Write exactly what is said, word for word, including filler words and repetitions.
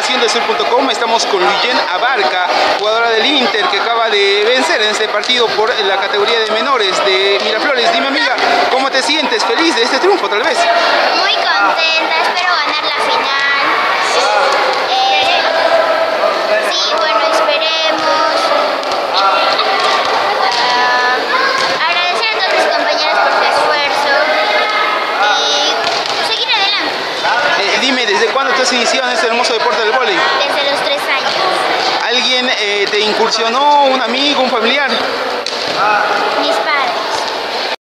acción del sur punto com. Estamos con Luyen Abarca, jugadora del Inter, que acaba de vencer en este partido por la categoría de menores de Miraflores. Dime, amiga, ¿cómo te sientes? ¿Feliz de este triunfo, tal vez? Muy contenta, espero ganar la final. Eh, sí, bueno, esperemos. Uh, agradecer a todos mis compañeros por su esfuerzo y seguir adelante. Eh, dime, ¿desde cuándo te has iniciado en este hermoso deporte del vóley? Desde los tres años. ¿Alguien eh, te incursionó, un amigo, un familiar? Mis padres.